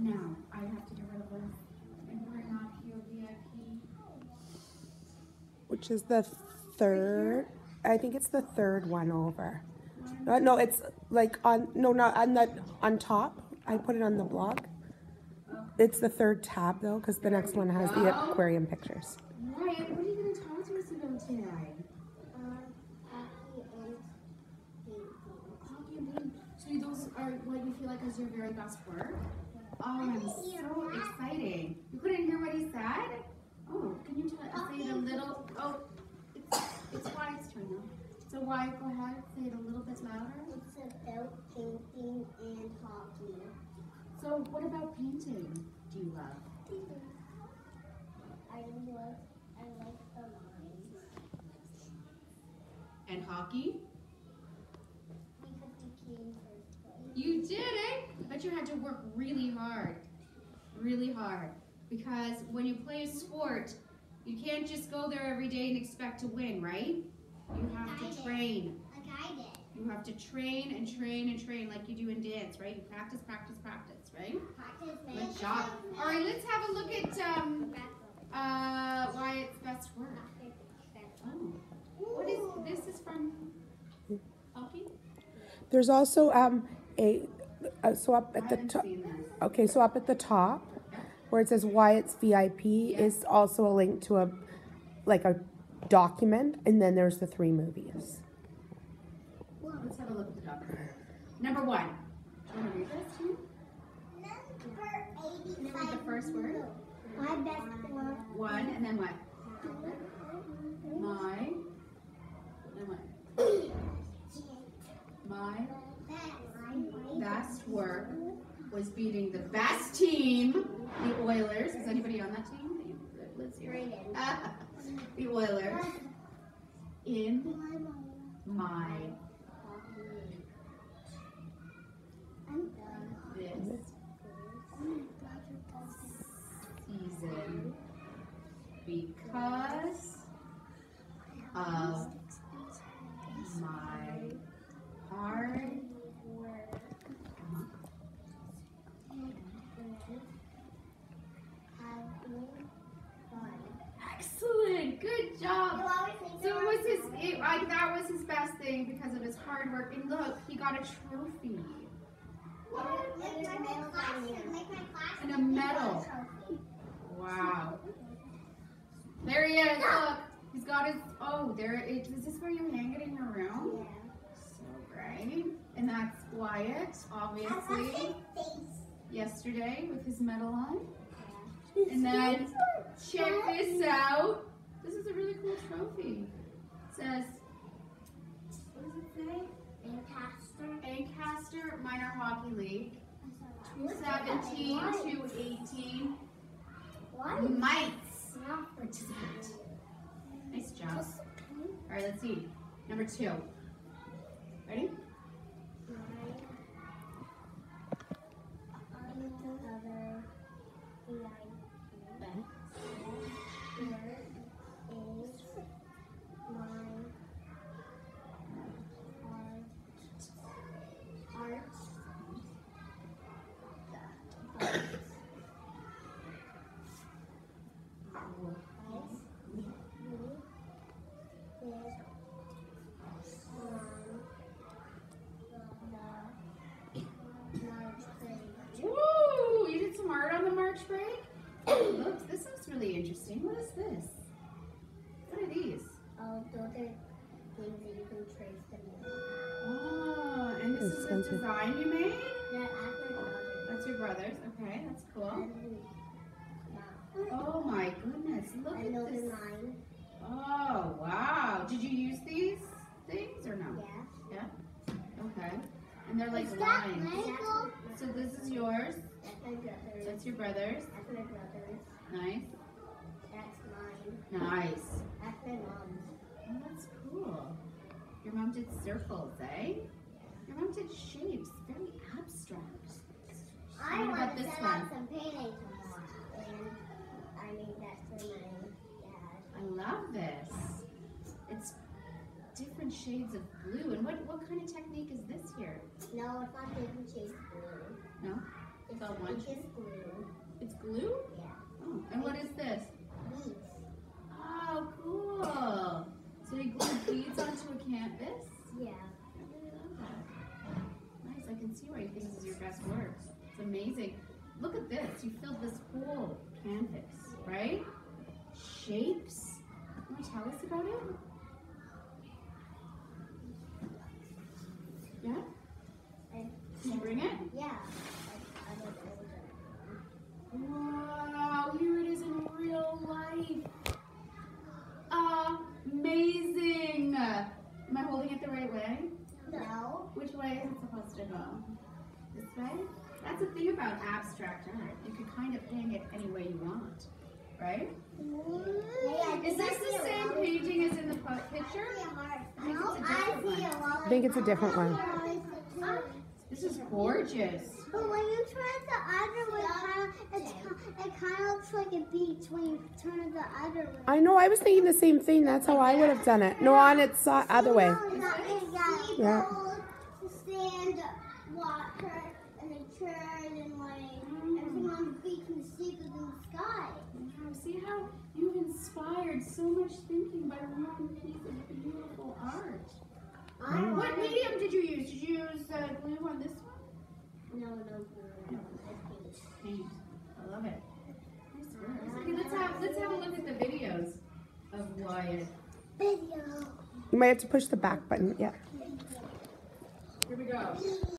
Now, I have to get rid of this and bring up your VIP. Which is the third. I think it's the third one over. No, it's like on, no, not on the, on top. I put it on the blog. It's the third tab though, because the next one has the aquarium pictures. Wyatt, what are you going to talk to us about today? Hockey and painting. So those are what you feel like is your very best work? Oh, I'm so exciting. You couldn't hear what he said? Oh, can you say it a little? Oh, it's Wyatt's turn now. So Wyatt, go ahead, say it a little bit louder. It's about painting and hockey. So what about painting do you love? I like the lines. And hockey? Because we came first place. You did it! I bet you had to work really hard. Really hard. Because when you play a sport, you can't just go there every day and expect to win, right? You have to train. Like I did. You have to train and train and train like you do in dance, right? You practice, practice, practice, right? Practice Good job. All right, let's have a look at Wyatt's best work. Oh, what is this? Is from hockey? There's also so up I at the haven't top. seen this. Okay, so up at the top, where it says Wyatt's VIP, is also a link to a document, and then there's the 3 movies. Well, let's have a look at the document. Number 1. Do you want to read this too? Number 85. Can you read the first word? My best work. 1, and then what? My. And what? My best work was beating the best team, the Oilers. Is anybody on that team? Let's hear it. The Oilers. In my this season because of my hard work. Excellent, good job. So that was his best thing because of his hard work. And look, he got a trophy and a medal. Wow. There he is. Look, he's got his. Oh, there. Is this where you hang it in your room? So great. And that's Wyatt, obviously. Yesterday with his medal on. And then check this out. This is a really cool trophy. It says, what does it say? Ancaster Minor Hockey League, 2017 to 18. Mites participant. Nice job. All right, let's see. Number 2. Ready? Woo! You did some art on the March break? Look, this looks really interesting. What is this? What are these? Oh, those are things that you can trace them in. Oh, and this is a design you made? Yeah, after That's your brother's. Okay, that's cool. that. Oh my goodness, look And at those this. are mine. Oh, wow. Did you use these things or no? Yeah. Yeah? Okay. And they're like Is that lines. Lego? So this is yours. That's my brother's. That's your brother's. That's my brother's. Nice. That's mine. Nice. That's my mom's. Oh, that's cool. Your mom did circles, eh? Your mom did shapes. Very abstract. I What want about to this set one? up some painting tomorrow. And I made that for my dad. I love this. It's different shades of blue. And what kind of technique is this here? No, it's not different shades of blue. No? It's all one It's shade? just blue. glue? Yeah. Oh, and what is this? These. Oh, cool. So you glue beads onto a canvas? Yeah. Nice, I can see why you think this is your best work. It's amazing. Look at this. You filled this whole canvas, right? Shapes. You want to tell us about it? Yeah? Can you bring it? Yeah. Wow, here it is in real life. Amazing. Am I holding it the right way? No. Which way is it supposed to go? This way? That's the thing about abstract art. You can kind of hang it any way you want, right? Is this the same painting as in the picture? I think it's a different one. This is gorgeous. But when you turn it the other way, it kind of looks like a beach when you turn it the other way. I know, I was thinking the same thing. That's how I would have done it. No, on its other way. Yeah. Sand, water, and a turn, and like everything on the beach and the sea goes in the sky. Wow, see how you've inspired so much thinking by one piece of beautiful art. What medium did you use? Did you use glue on this one? No. Paint. I love it. Nice work. Okay, let's have a look at the videos of Wyatt. Video. You might have to push the back button. Yeah. Here we go.